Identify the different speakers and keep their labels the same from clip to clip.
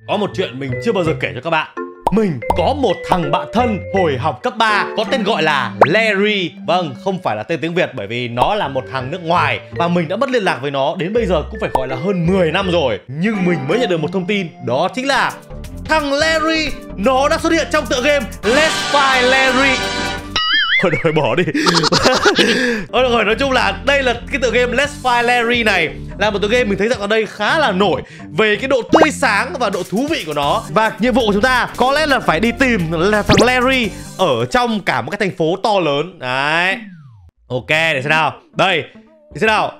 Speaker 1: Có một chuyện mình chưa bao giờ kể cho các bạn. Mình có một thằng bạn thân hồi học cấp 3 có tên gọi là Larry. Vâng, không phải là tên tiếng Việt bởi vì nó là một thằng nước ngoài. Và mình đã mất liên lạc với nó đến bây giờ cũng phải gọi là hơn 10 năm rồi. Nhưng mình mới nhận được một thông tin. Đó chính là thằng Larry nó đã xuất hiện trong tựa game Let's Find Larry. Thôi rồi bỏ đi. Thôi được rồi, nói chung là đây là cái tựa game Let's Find Larry này là một tựa game mình thấy rằng ở đây khá là nổi về cái độ tươi sáng và độ thú vị của nó. Và nhiệm vụ của chúng ta có lẽ là phải đi tìm là thằng Larry ở trong cả một cái thành phố to lớn. Đấy. Ok, để xem nào. Đây, để xem nào.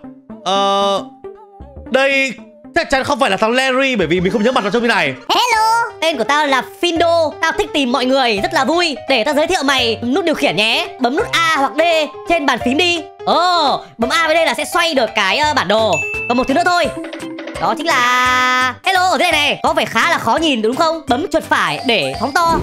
Speaker 1: Đây chắc chắn không phải là thằng Larry bởi vì mình không nhớ mặt nó trong cái này.
Speaker 2: Hello, tên của tao là Findo. Tao thích tìm mọi người, rất là vui. Để tao giới thiệu mày nút điều khiển nhé. Bấm nút A hoặc D trên bàn phím đi. Bấm A với D là sẽ xoay được cái bản đồ. Còn một thứ nữa thôi. Đó chính là... Hello, ở đây này. Có vẻ khá là khó nhìn đúng không? Bấm chuột phải để phóng to.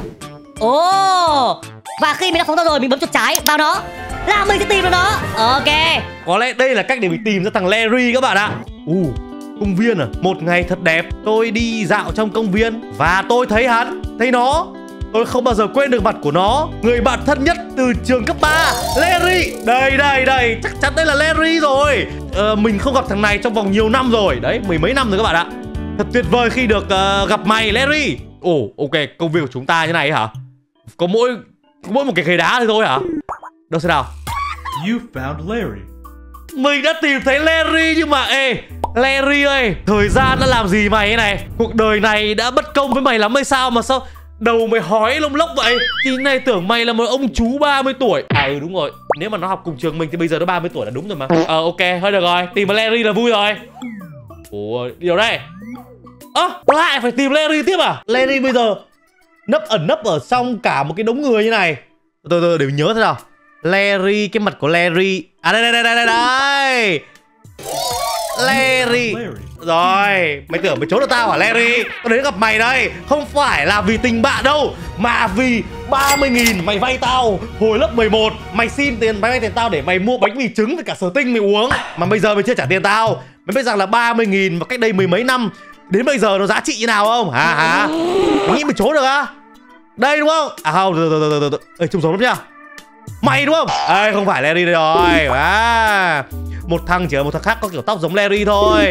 Speaker 2: Và khi mình đã phóng to rồi, mình bấm chuột trái vào nó là mình sẽ tìm được nó. Ok.
Speaker 1: Có lẽ đây là cách để mình tìm ra thằng Larry các bạn ạ. Công viên à? Một ngày thật đẹp. Tôi đi dạo trong công viên và tôi thấy hắn, thấy nó. Tôi không bao giờ quên được mặt của nó. Người bạn thân nhất từ trường cấp 3, Larry. Đây, chắc chắn đây là Larry rồi. Mình không gặp thằng này trong vòng nhiều năm rồi. Đấy, mười mấy năm rồi các bạn ạ. Thật tuyệt vời khi được gặp mày, Larry. Ok, công viên của chúng ta như này hả? Có mỗi một cái ghế đá thôi hả? Đâu xem nào.
Speaker 3: You found Larry.
Speaker 1: Mình đã tìm thấy Larry nhưng mà Larry ơi, thời gian đã làm gì mày thế này? Cuộc đời này đã bất công với mày lắm hay sao mà sao đầu mày hói lông lốc vậy? Chị này tưởng mày là một ông chú 30 tuổi. Đúng rồi, nếu mà nó học cùng trường mình thì bây giờ nó 30 tuổi là đúng rồi mà. Ok, thôi được rồi, tìm Larry là vui rồi. Điều đây. Lại phải tìm Larry tiếp à? Larry bây giờ ẩn nấp ở trong cả một cái đống người như này. Từ để mình nhớ thế nào. Larry, cái mặt của Larry. Đây. Larry. Rồi, mày tưởng mày trốn được tao hả Larry? Tao đến gặp mày đây. Không phải là vì tình bạn đâu, mà vì 30.000 mày vay tao hồi lớp 11. Mày xin tiền, mày vay tiền tao để mày mua bánh mì trứng với cả sở tinh mày uống. Mà bây giờ mày chưa trả tiền tao. Mày biết rằng là 30.000 mà cách đây mười mấy năm đến bây giờ nó giá trị như nào không? Hả? Mày nghĩ mày trốn được á? Đây đúng không? Không, từ trông giống lắm nhá. Mày đúng không? Không phải Larry đây rồi. Một thằng chỉ là một thằng khác có kiểu tóc giống Larry thôi.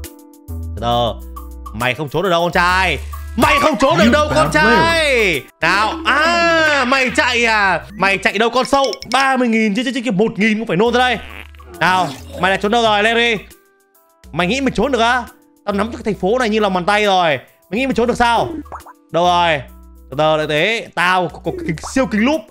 Speaker 1: Mày không trốn được đâu con trai. Mày không trốn được đâu con trai. Nào, mày chạy à? Mày chạy đâu con sâu? 30.000 chứ 1.000 cũng phải nôn ra đây. Nào, mày lại trốn đâu rồi Larry? Mày nghĩ mày trốn được á? Tao nắm cái thành phố này như lòng bàn tay rồi. Mày nghĩ mày trốn được sao? Đâu rồi? Lại thế, tao có siêu kính lúp.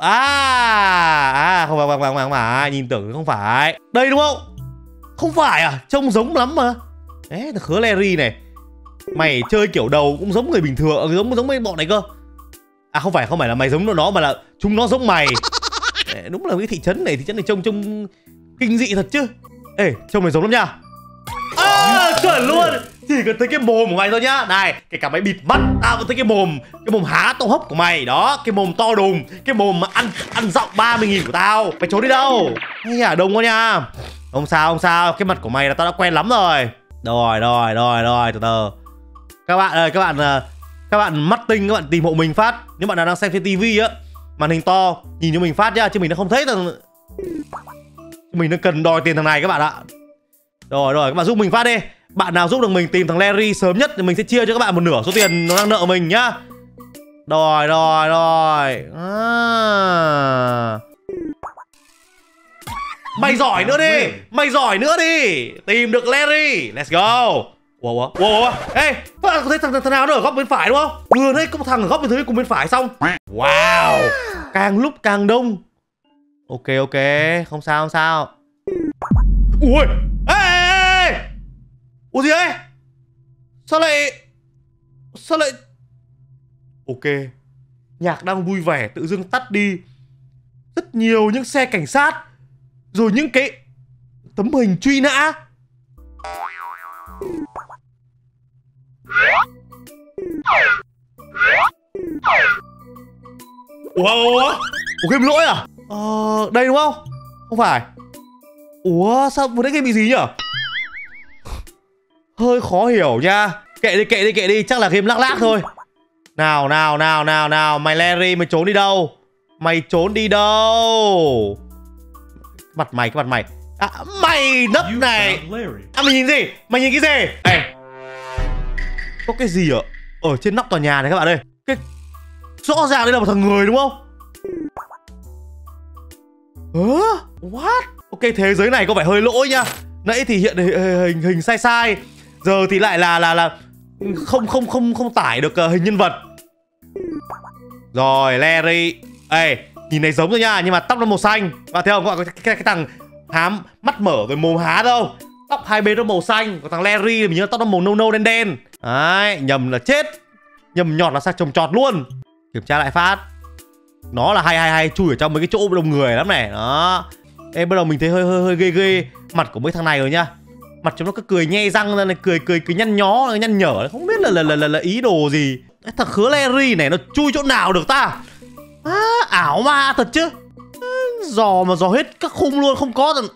Speaker 1: Không phải, nhìn tưởng không phải. Đây đúng không? Không phải à? Trông giống lắm mà. Đấy, thằng khứa Larry này. Mày chơi kiểu đầu cũng giống người bình thường, giống mấy bọn này cơ. Không phải là mày giống nó mà là chúng nó giống mày. Đúng là cái thị trấn này trông kinh dị thật chứ. Trông mày giống lắm nha. Chuẩn luôn. Chỉ cần thấy cái mồm của mày thôi nhá. Này, kể cả mày bịt mắt, tao vẫn thấy cái mồm há to hốc của mày. Đó, cái mồm to đùng. Cái mồm mà ăn dọng 30.000 của tao. Mày trốn đi đâu? Nghe đông quá nha. Không sao. Cái mặt của mày là tao đã quen lắm rồi. Rồi, từ từ. Các bạn ơi, các bạn mắt tinh, các bạn tìm hộ mình phát. Nếu bạn nào đang xem trên tivi á, màn hình to, nhìn cho mình phát nhá, chứ mình đã không thấy thằng... Mình đang cần đòi tiền thằng này các bạn ạ. Rồi, các bạn giúp mình phát đi. Bạn nào giúp được mình tìm thằng Larry sớm nhất thì mình sẽ chia cho các bạn một nửa số tiền nó đang nợ mình nhá. Rồi. Mày giỏi nữa đi. Tìm được Larry. Let's go. Wow. Các bạn có thấy thằng nào nó ở góc bên phải đúng không? Vừa thấy có một thằng ở góc bên dưới cùng bên phải xong. Wow. Càng lúc càng đông. Ok. Không sao. Ui. Ê. Ủa gì đấy? Sao lại... Ok. Nhạc đang vui vẻ tự dưng tắt đi. Rất nhiều những xe cảnh sát. Rồi những cái tấm hình truy nã. Ủa game lỗi à? Đây đúng không? Không phải. Ủa sao vừa nãy game bị gì nhỉ? Hơi khó hiểu nha. Kệ đi, chắc là game lác lác thôi. Nào, mày Larry mày trốn đi đâu? Mày trốn đi đâu? Cái mặt mày. À, mày nấp
Speaker 3: You
Speaker 1: này.
Speaker 3: found Larry.
Speaker 1: À, mày nhìn gì? Mày nhìn cái gì? Ê, có cái gì ở trên nóc tòa nhà này các bạn ơi? Cái rõ ràng đây là một thằng người đúng không? What? Ok, thế giới này có vẻ hơi lỗi nha. Nãy thì hiện hình sai, giờ thì lại là không tải được hình nhân vật. Rồi, Larry. Ê, nhìn này giống rồi nha, nhưng mà tóc nó màu xanh. Và thấy không, các bạn có cái thằng hám mắt mở rồi mồm há đâu. Tóc hai bên nó màu xanh, còn thằng Larry thì mình nhớ tóc nó màu nâu đen. Đấy, nhầm là chết. Nhầm nhọt là sang trồng trọt luôn. Kiểm tra lại phát. Nó là hay chui ở trong mấy cái chỗ đông người lắm này. Đó. Ê, bắt đầu mình thấy hơi ghê mặt của mấy thằng này rồi nha. Mặt chúng nó cứ cười nhe răng ra này, cười nhăn nhó, nhăn nhở, không biết là ý đồ gì. Cái thằng khứa Larry này nó chui chỗ nào được ta? Ảo ma thật chứ. Dò mà dò hết các khung luôn, không có rồi.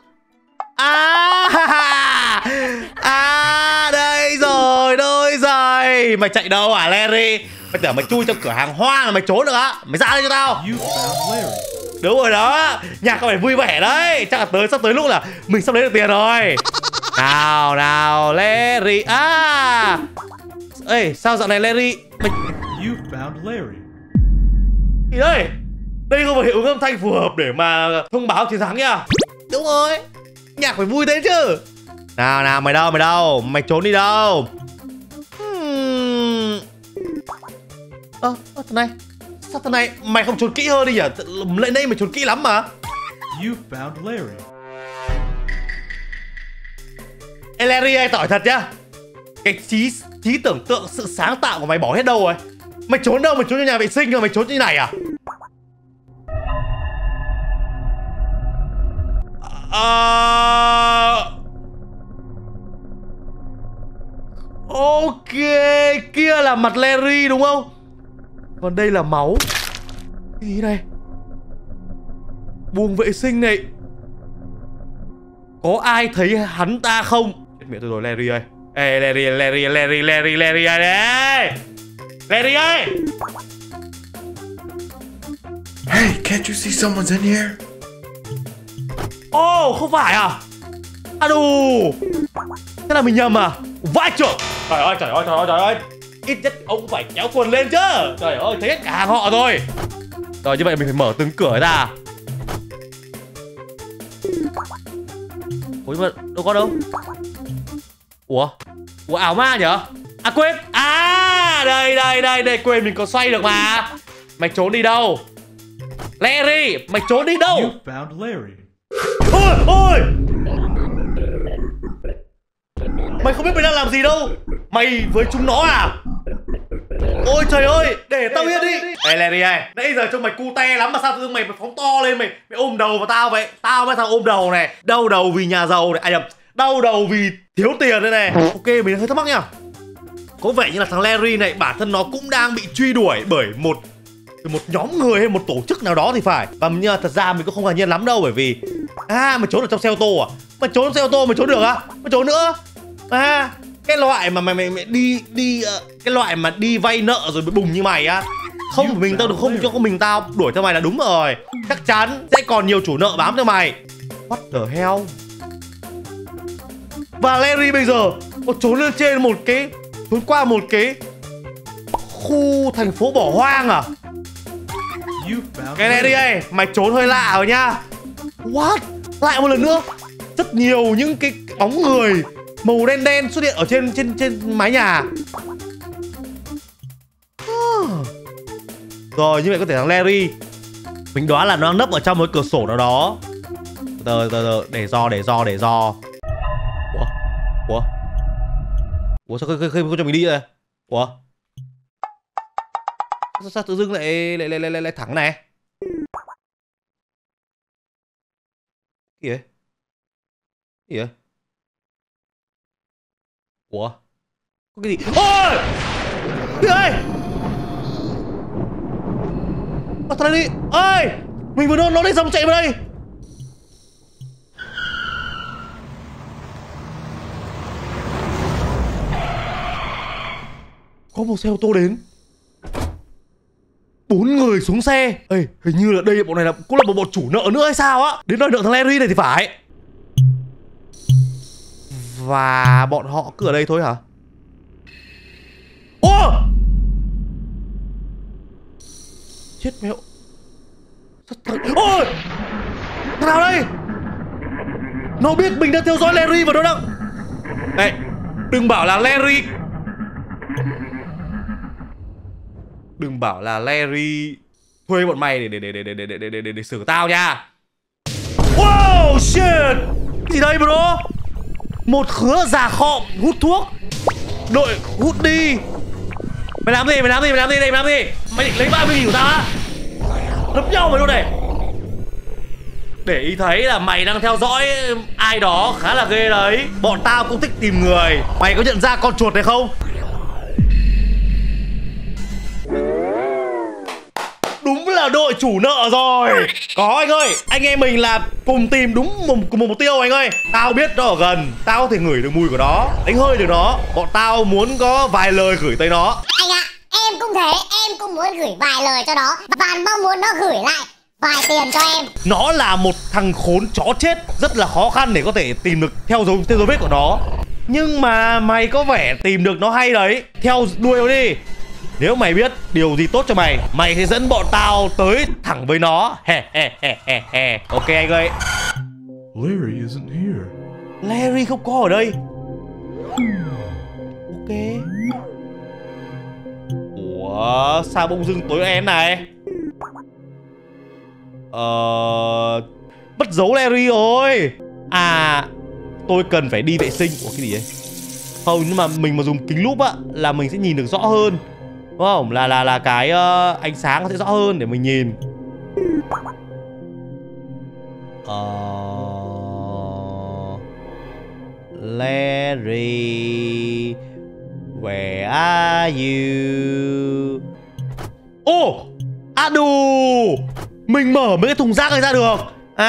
Speaker 1: Đây rồi. Mày chạy đâu hả Larry? Mày tưởng mày chui trong cửa hàng hoa là mày trốn được á? Mày ra đây cho tao.
Speaker 3: You found Larry.
Speaker 1: Đúng rồi đó. Nhạc có vẻ vui vẻ đấy. Chắc là sắp tới lúc là mình sắp lấy được tiền rồi. Nào Larry. Ê, sao dạo này Larry mày...
Speaker 3: You found Larry.
Speaker 1: Gì đây? Đây không phải hiệu ứng âm thanh phù hợp để mà thông báo chiến thắng nha. Đúng rồi. Nhạc phải vui thế chứ. Nào mày đâu? Mày trốn đi đâu? Thằng này. Sao thằng này mày không trốn kỹ hơn đi nhỉ? Lại đây mày trốn kỹ lắm mà.
Speaker 3: You found Larry.
Speaker 1: Ê Larry ơi, tỏi thật nhá. Cái trí tưởng tượng, sự sáng tạo của mày bỏ hết đâu rồi? Mày trốn đâu? Mày trốn trong nhà vệ sinh rồi mày trốn như này à? Ok, kia là mặt Larry đúng không? Còn đây là máu. Cái gì này? Buồng vệ sinh này. Có ai thấy hắn ta không? Chết mẹ tôi rồi Larry ơi. Ê Larry ơi. Larry ơi.
Speaker 4: Hey, can't you see someone's in here?
Speaker 1: Không phải à? Đù. Thế là mình nhầm à? Vãi chưởng. Trời ơi. Ít nhất ông cũng phải kéo quần lên chứ. Trời ơi, thấy hết cả hàng họ rồi. Rồi, như vậy mình phải mở từng cửa ra. Ủa, nhưng mà đâu có đâu. Ủa ảo ma nhở? Quên. Đây, quên mình có xoay được mà. Mày trốn đi đâu? Larry, mày trốn đi đâu?
Speaker 3: You found Larry.
Speaker 1: Ôi! Mày không biết mày đang làm gì đâu. Mày với chúng nó à? Ôi trời ơi, để tao yên đi. Ê Larry ơi, nãy giờ trông mày cute lắm mà sao tự dưng mày phóng to lên, mày ôm đầu vào tao vậy? Tao mới thằng ôm đầu này. Đau đầu vì nhà giàu này, nhầm, đau đầu vì thiếu tiền đây này. Ok, mình hơi thắc mắc nha. Có vẻ như là thằng Larry này bản thân nó cũng đang bị truy đuổi bởi một nhóm người hay một tổ chức nào đó thì phải. Và nhưng mà thật ra mình cũng không ngạc nhiên lắm đâu, bởi vì mày trốn ở trong xe ô tô à? Mày trốn trong xe ô tô mày trốn được á? Mày trốn nữa? Cái loại mà mày đi cái loại mà đi vay nợ rồi bị bùng như mày á, không mình tao được không cho mình tao đuổi theo mày là đúng rồi. Chắc chắn sẽ còn nhiều chủ nợ bám theo mày. What the hell? Và Larry bây giờ có trốn lên trên trốn qua một cái khu thành phố bỏ hoang à? Cái Larry ơi, mày trốn hơi lạ rồi nha. What? Lại một lần nữa. Rất nhiều những cái bóng người màu đen xuất hiện ở trên mái nhà. Rồi, như vậy có thể thằng Larry mình đoán là nó đang nấp ở trong một cửa sổ nào đó. Từ để do. Ủa sao không cho mình đi vậy? Ủa? Sao tự dưng lại thẳng này? Gì vậy? Ủa? Có cái gì? Ôi! Cái ơi! Thằng này đi! Ơi! Mình vừa nó lên dòng chạy vào đây! Có một xe ô tô đến. 4 người xuống xe. Ê, hình như là đây bọn này là cũng là một bọn chủ nợ nữa hay sao á. Đến đòi nợ thằng Larry này thì phải. Và bọn họ cứ ở đây thôi hả? Ô! Chết mẹo. Ôi! Thằng nào đây? Nó biết mình đang theo dõi Larry và nó đang... Này, đừng bảo là Larry. Đừng bảo là Larry thuê bọn mày để xử tao nha. Wow, shit. Cái gì đây bro? Một khứa già khọm hút thuốc. Đội hút đi. Mày làm gì? Mày định lấy 30.000 của tao á? Đấm nhau mày luôn này. Để ý thấy là mày đang theo dõi ai đó khá là ghê đấy. Bọn tao cũng thích tìm người. Mày có nhận ra con chuột này không? Đúng là đội chủ nợ rồi. Có anh ơi, anh em mình là cùng tìm đúng cùng một mục tiêu anh ơi. Tao biết nó ở gần, tao có thể ngửi được mùi của nó, đánh hơi được nó. Bọn tao muốn có vài lời gửi tới nó.
Speaker 5: Anh ạ, em cũng thế, em cũng muốn gửi vài lời cho nó và mong muốn nó gửi lại vài tiền cho em.
Speaker 1: Nó là một thằng khốn chó chết, rất là khó khăn để có thể tìm được theo dấu vết của nó. Nhưng mà mày có vẻ tìm được nó hay đấy. Theo đuôi nó đi. Nếu mày biết điều gì tốt cho mày, mày sẽ dẫn bọn tao tới thẳng với nó. Ok anh ơi.
Speaker 3: Larry isn't here.
Speaker 1: Larry không có ở đây. Ok. Ủa, sao bỗng dưng tối đen này? Mất dấu Larry rồi. À, tôi cần phải đi vệ sinh. Ủa cái gì đấy? Không, nhưng mà mình mà dùng kính lúp á là mình sẽ nhìn được rõ hơn. Đúng không? Là cái ánh sáng nó sẽ rõ hơn để mình nhìn. Larry, where are you? Ô! À đù! Mình mở mấy cái thùng rác này ra được.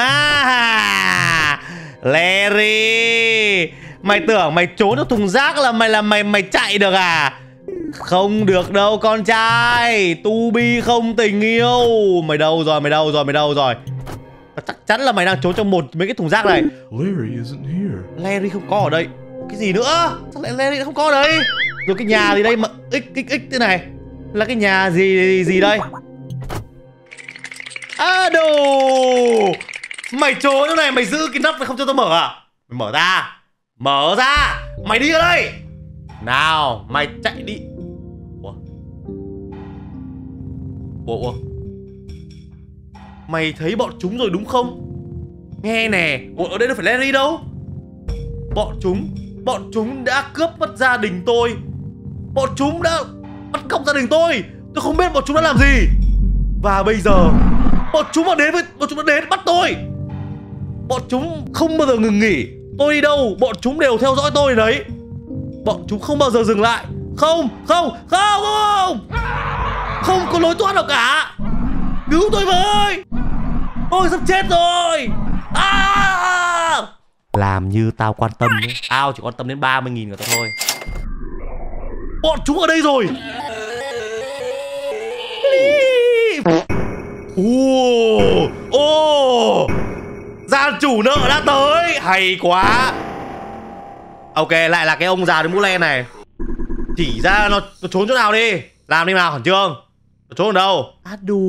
Speaker 1: À! Larry! Mày tưởng mày trốn trong thùng rác là mày chạy được à? Không được đâu con trai. Tu bi không tình yêu. Mày đâu rồi? Chắc chắn là mày đang trốn trong mấy cái thùng rác này.
Speaker 3: Larry isn't here.
Speaker 1: Larry không có ở đây. Cái gì nữa? Sao lại Larry không có ở đây? Rồi cái nhà gì đây mà xxx thế này? Là cái nhà gì đây? À đồ! Mày trốn chỗ này, mày giữ cái nắp mày không cho tao mở à? Mày mở ra. Mở ra. Mày đi ở đây. Nào, mày chạy đi. Ủa? Mày thấy bọn chúng rồi đúng không? Nghe nè. Ủa, ở đây đâu phải Larry đâu. Bọn chúng đã cướp mất gia đình tôi. Bọn chúng đã bắt cóc gia đình tôi. Tôi không biết bọn chúng đã làm gì. Và bây giờ bọn chúng đã đến bắt tôi. Bọn chúng không bao giờ ngừng nghỉ. Tôi đi đâu bọn chúng đều theo dõi tôi đấy. Bọn chúng không bao giờ dừng lại. Không có lối thoát nào cả. Cứu tôi với. Tôi sắp chết rồi. Làm như tao quan tâm ấy. Tao chỉ quan tâm đến 30.000 của tao thôi. Bọn chúng ở đây rồi. Gian chủ nợ đã tới. Hay quá. Ok, lại là cái ông già đến mũ len này. Chỉ ra nó trốn chỗ nào đi. Làm đi nào khẩn trương. Nó trốn ở đâu? À đù.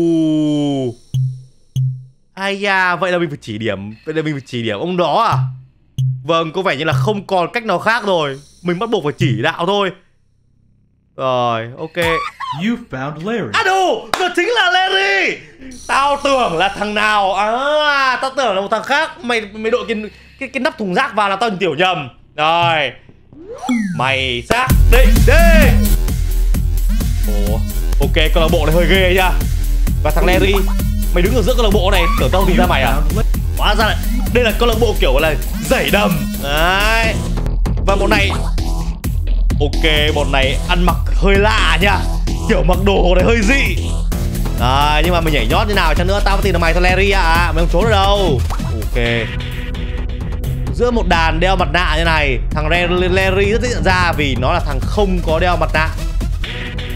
Speaker 1: Ai da, vậy là mình phải chỉ điểm ông đó à? Vâng, có vẻ như là không còn cách nào khác rồi. Mình bắt buộc phải chỉ đạo thôi. Rồi, ok.
Speaker 3: You found Larry.
Speaker 1: À đù, nó chính là Larry. Tao tưởng là thằng nào. À, tao tưởng là một thằng khác. Mày đội cái nắp thùng rác vào là tao tiểu nhầm. Rồi. Mày xác định đi. Ủa, ok, câu lạc bộ này hơi ghê nha. Và thằng Larry, mày đứng ở giữa câu lạc bộ này, tưởng tao tìm ra mày à? Hóa ra là đây là câu lạc bộ kiểu là dẩy đầm. Đấy. Và bọn này, ok, bọn này ăn mặc hơi lạ nha. Kiểu mặc đồ này hơi dị. Đấy, nhưng mà mình nhảy nhót như nào chăng nữa tao có tìm được mày thôi Larry à. Mày không trốn ở đâu. Ok. Giữa một đàn đeo mặt nạ như này, thằng Larry rất dễ nhận ra vì nó là thằng không có đeo mặt nạ.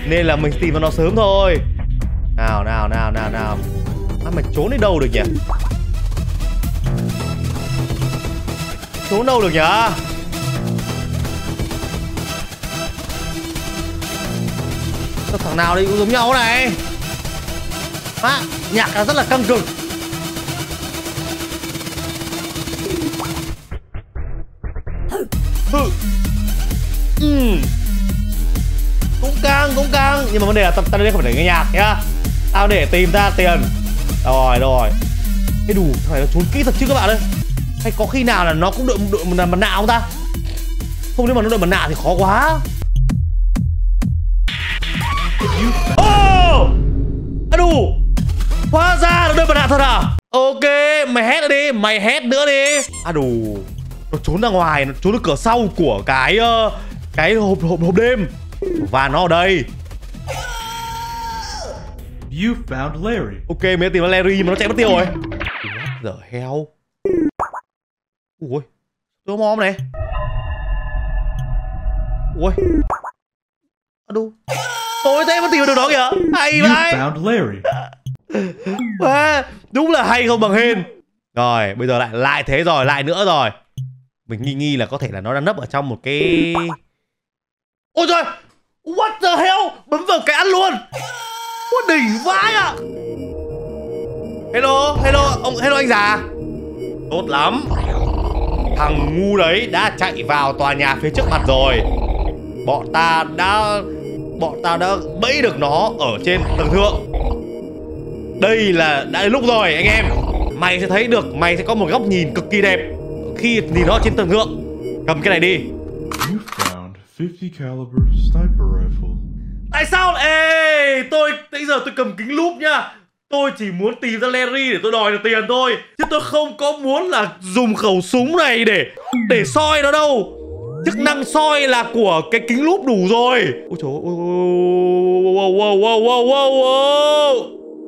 Speaker 1: Nên là mình tìm vào nó sớm thôi. Nào. Mày trốn đi đâu được nhỉ? Trốn đâu được nhỉ? Thằng nào đây cũng giống nhau này. Nhạc là rất là căng cực. Cũng căng. Nhưng mà vấn đề là tao đây không phải để nghe nhạc nhá. Tao để tìm ra tiền. Rồi. Cái đủ thằng này nó trốn kỹ thật chứ các bạn ơi. Hay có khi nào là nó cũng đội mặt nạ không ta? Không, nếu mà nó đội mặt nạ thì khó quá. Đủ. Hóa ra nó đội mặt nạ thật à? Ok, mày hét đi, mày hét nữa đi. Đủ. Nó trốn ra ngoài, nó trốn được cửa sau của cái hộp đêm. Và nó ở đây.
Speaker 3: You found Larry.
Speaker 1: Ok, mình đã tìm ra Larry mà nó chạy mất tiêu rồi. What the hell? Ui, tôi mom này. Ui. Đủ. Tôi thấy vẫn tìm được đó kìa. Hay
Speaker 3: You
Speaker 1: vậy.
Speaker 3: found Larry.
Speaker 1: Đúng là hay không bằng hên. Rồi, bây giờ lại thế rồi, lại nữa rồi. Mình nghi là có thể là nó đang nấp ở trong một cái... Ôi trời, what the hell? Bấm vào cái ăn luôn. Ủa, đỉnh vãi ạ. Hello anh già. Tốt lắm. Thằng ngu đấy đã chạy vào tòa nhà phía trước mặt rồi. Bọn ta đã bẫy được nó ở trên tầng thượng. Đây là đã đến lúc rồi anh em. Mày sẽ thấy được, mày sẽ có một góc nhìn cực kỳ đẹp khi nhìn nó trên tầng thượng. Cầm cái này đi.
Speaker 3: You found 50 caliber sniper rifle.
Speaker 1: Tại sao? Nãy giờ tôi cầm kính lúp nhá. Tôi chỉ muốn tìm ra Larry để tôi đòi được tiền thôi, chứ tôi không có muốn là dùng khẩu súng này để soi nó đâu. Chức năng soi là của cái kính lúp đủ rồi. Ôi trời ơi. Wow.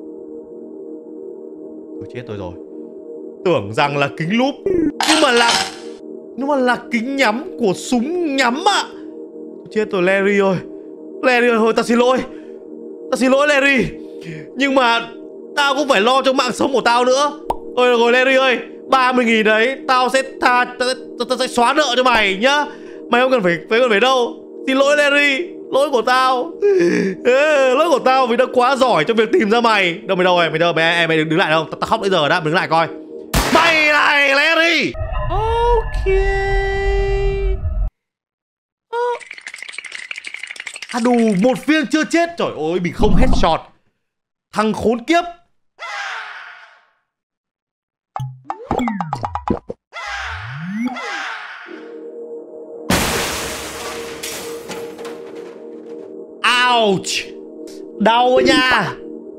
Speaker 1: Tôi chết tôi rồi. Tưởng rằng là kính lúp, nhưng mà là kính nhắm của súng nhắm ạ. Chết tôi Larry ơi. Larry ơi, thôi tao xin lỗi Larry. Nhưng mà tao cũng phải lo cho mạng sống của tao nữa. Ôi được rồi Larry ơi, 30.000 đấy tao sẽ xóa nợ cho mày nhá. Mày không cần phải đâu. Xin lỗi Larry, lỗi của tao. Lỗi của tao vì đã quá giỏi trong việc tìm ra mày. Đâu rồi, mày đứng lại đâu. Tao khóc đến giờ đã, đứng lại coi. Mày này Larry. Ok. Đủ, một viên chưa chết. Trời ơi, mình không headshot. Thằng khốn kiếp. Ouch. Đau nha.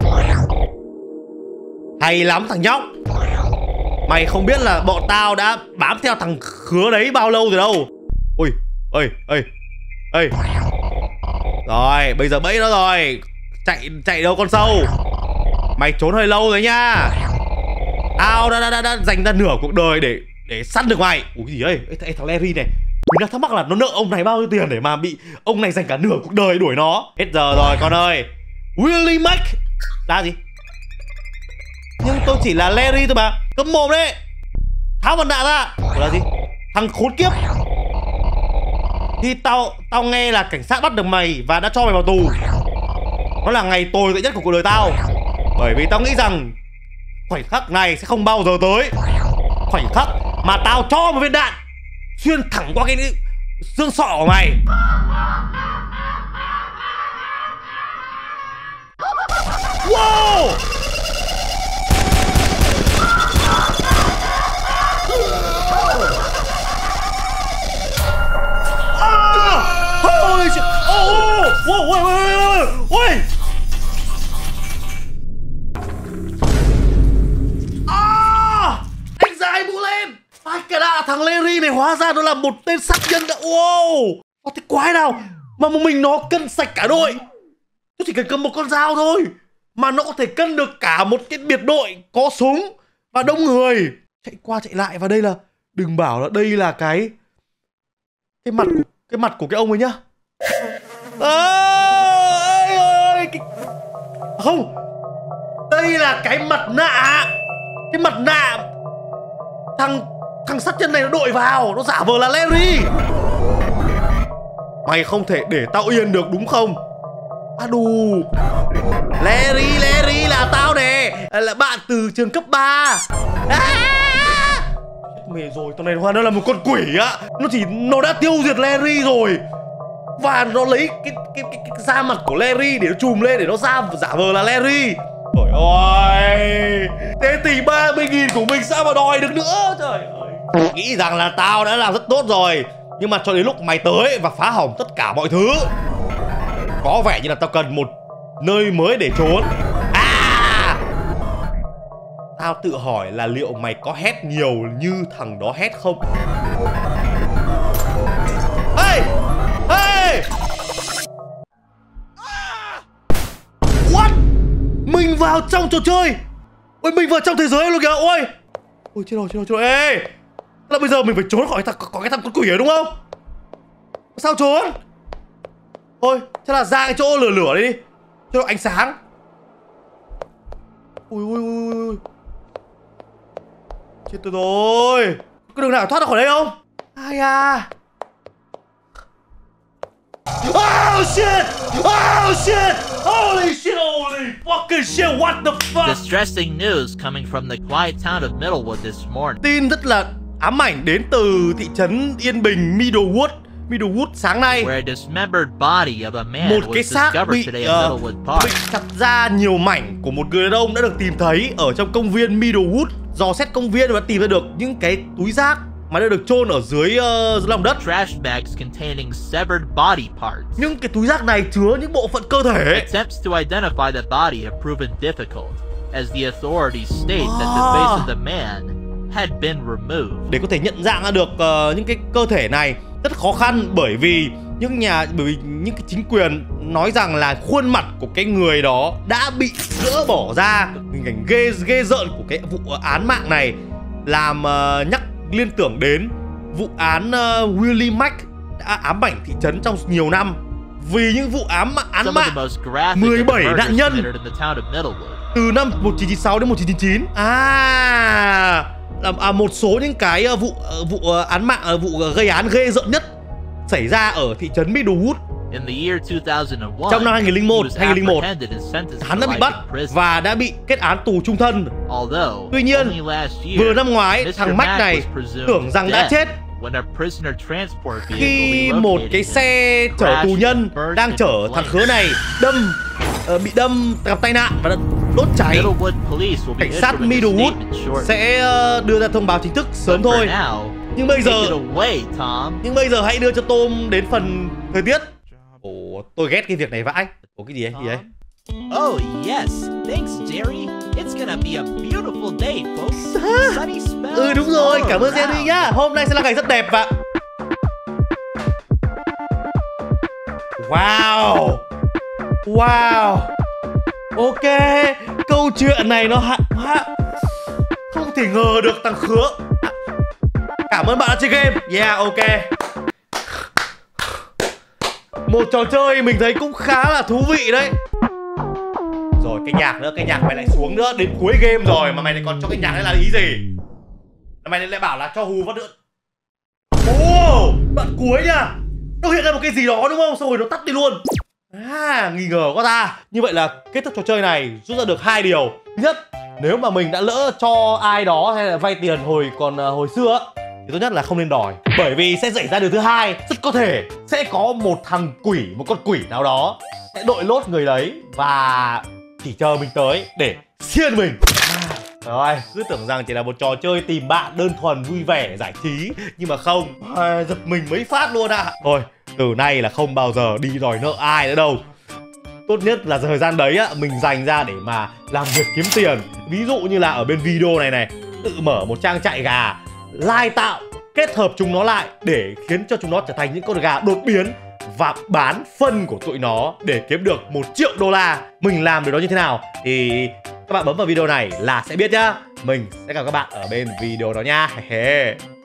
Speaker 1: Hay lắm thằng nhóc. Mày không biết là bọn tao đã bám theo thằng khứa đấy bao lâu rồi đâu. Ui, ơi. Rồi, bây giờ bẫy nó rồi. Chạy đâu con sâu. Mày trốn hơi lâu rồi nha. Tao đã dành ra nửa cuộc đời để săn được mày. Ủa gì ấy, thằng Larry này. Mình đang thắc mắc là nó nợ ông này bao nhiêu tiền để mà bị ông này dành cả nửa cuộc đời đuổi nó. Hết giờ rồi con ơi. Willie Mac là gì? Nhưng tôi chỉ là Larry thôi mà. Cấm mồm đấy. Tháo mặt nạ ra. Là gì? Thằng khốn kiếp. Thì tao nghe là cảnh sát bắt được mày và đã cho mày vào tù. Nó là ngày tồi tệ nhất của cuộc đời tao. Bởi vì tao nghĩ rằng khoảnh khắc này sẽ không bao giờ tới. Khoảnh khắc mà tao cho một viên đạn xuyên thẳng qua cái xương sọ của mày. Wow. Holy shit. Ôi. Anh dài mũ lên. Cái đạ thằng Larry này hóa ra nó là một tên sát nhân. Wow. Cái quái nào mà mình nó cân sạch cả đội. Tôi chỉ cần cầm một con dao thôi mà nó có thể cân được cả một cái biệt đội có súng và đông người chạy qua chạy lại. Và đây là, đừng bảo là đây là cái mặt của cái ông ấy nhá. Ôi Không, đây là cái mặt nạ. Cái mặt nạ thằng sát nhân này nó đội vào, nó giả vờ là Larry. Mày không thể để tao yên được đúng không? À đù, Larry là tao nè, là bạn từ trường cấp 3. Mẹ rồi, tao này hóa nó là một con quỷ á. Nó đã tiêu diệt Larry rồi. Và nó lấy cái da mặt của Larry để nó chùm lên, để nó giả vờ là Larry. Trời ơi, thế tỷ 30.000 của mình sao mà đòi được nữa. Trời ơi, nghĩ rằng là tao đã làm rất tốt rồi, nhưng mà cho đến lúc mày tới và phá hỏng tất cả mọi thứ, có vẻ như là tao cần một nơi mới để trốn. Tao tự hỏi là liệu mày có hét nhiều như thằng đó hét không? Hey! What? Mình vào trong trò chơi. Ôi, mình vào trong thế giới luôn kìa. Ôi chết rồi. Ê, là bây giờ mình phải trốn khỏi có cái thằng con quỷ ấy đúng không? Sao trốn? Thôi, chắc là ra cái chỗ lửa đi, cho nó ánh sáng. Ui. Chết tôi rồi. Có đường nào thoát ra khỏi đây không? Ai à? Oh shit! Holy fucking shit! What the fuck?
Speaker 6: Distressing news coming from the quiet town of Middlewood this morning.
Speaker 1: Tin rất là ám ảnh đến từ thị trấn yên bình Middlewood sáng nay.
Speaker 6: Where a dismembered body of a man
Speaker 1: Một
Speaker 6: was
Speaker 1: cái xác
Speaker 6: discovered today at Middlewood Park.
Speaker 1: bị chặt ra nhiều mảnh của một người đàn ông đã được tìm thấy ở trong công viên Middlewood. Dò xét công viên và tìm ra được những cái túi rác mà đã được chôn ở dưới lòng đất.
Speaker 6: Trash bags containing severed body parts.
Speaker 1: Những cái túi rác này chứa những bộ phận cơ thể.
Speaker 6: Attempts to identify the body have proven difficult, as the authorities state that the face of the man had been removed.
Speaker 1: Để có thể nhận dạng ra được những cái cơ thể này rất khó khăn, bởi vì những cái chính quyền nói rằng là khuôn mặt của cái người đó đã bị gỡ bỏ ra. Hình ảnh ghê rợn của cái vụ án mạng này làm nhắc liên tưởng đến vụ án Willie Mack đã ám ảnh thị trấn trong nhiều năm. Vì những vụ án mạng 17 nạn nhân từ năm 1996 đến 1999. Một số những cái vụ án mạng, vụ gây án ghê rợn nhất xảy ra ở thị trấn Middlewood. Trong năm 2001, hắn đã bị bắt và đã bị kết án tù chung thân. Tuy nhiên, vừa năm ngoái, thằng Mac này tưởng rằng đã chết khi một cái xe chở tù nhân đang chở thằng khứa này bị đâm gặp tai nạn và đốt cháy. Cảnh sát Middlewood sẽ đưa ra thông báo chính thức sớm thôi. Nhưng bây giờ hãy đưa cho Tom đến phần thời tiết. Ồ, tôi ghét cái việc này vãi. Ồ, cái gì ấy?
Speaker 6: Oh yes, thanks Jerry. It's gonna be a beautiful day, folks. Sunny spells.
Speaker 1: Đúng rồi, cảm ơn Jerry nhá. Hôm nay sẽ là ngày rất đẹp và wow. Ok, câu chuyện này nó không thể ngờ được thằng khứa. Cảm ơn bạn đã chơi game. Yeah, ok. Một trò chơi mình thấy cũng khá là thú vị đấy. Rồi cái nhạc mày lại xuống nữa. Đến cuối game rồi mà mày lại còn cho cái nhạc đấy là ý gì? Mày lại bảo là cho hù phát nữa. Đoạn cuối nha, nó hiện ra một cái gì đó đúng không? Xong rồi nó tắt đi luôn. Nghi ngờ quá ta. Như vậy là kết thúc trò chơi này rút ra được 2 điều. Thứ nhất, nếu mà mình đã lỡ cho ai đó hay là vay tiền hồi xưa thì tốt nhất là không nên đòi, bởi vì sẽ xảy ra điều thứ hai. Rất có thể sẽ có một con quỷ nào đó sẽ đội lốt người đấy và chỉ chờ mình tới để xiên mình. Rồi, cứ tưởng rằng chỉ là một trò chơi tìm bạn đơn thuần vui vẻ giải trí, nhưng mà không, giật mình mấy phát luôn ạ. Thôi, từ nay là không bao giờ đi đòi nợ ai nữa đâu. Tốt nhất là thời gian đấy mình dành ra để mà làm việc kiếm tiền. Ví dụ như là ở bên video này, tự mở một trang trại gà, lai tạo, kết hợp chúng nó lại để khiến cho chúng nó trở thành những con gà đột biến và bán phân của tụi nó để kiếm được 1 triệu đô la. Mình làm điều đó như thế nào thì các bạn bấm vào video này là sẽ biết nhá. Mình sẽ gặp các bạn ở bên video đó nha.